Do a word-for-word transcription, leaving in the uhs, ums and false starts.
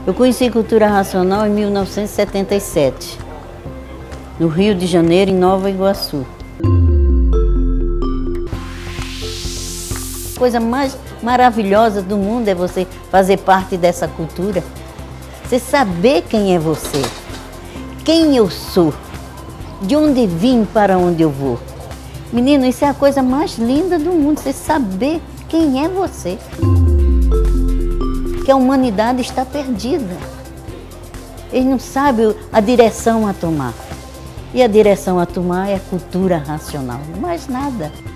Eu conheci cultura racional em mil novecentos e setenta e sete, no Rio de Janeiro, em Nova Iguaçu. A coisa mais maravilhosa do mundo é você fazer parte dessa cultura. Você saber quem é você, quem eu sou, de onde vim, para onde eu vou. Menino, isso é a coisa mais linda do mundo, você saber quem é você. Que a humanidade está perdida. Eles não sabem a direção a tomar. E a direção a tomar é a cultura racional, mais nada.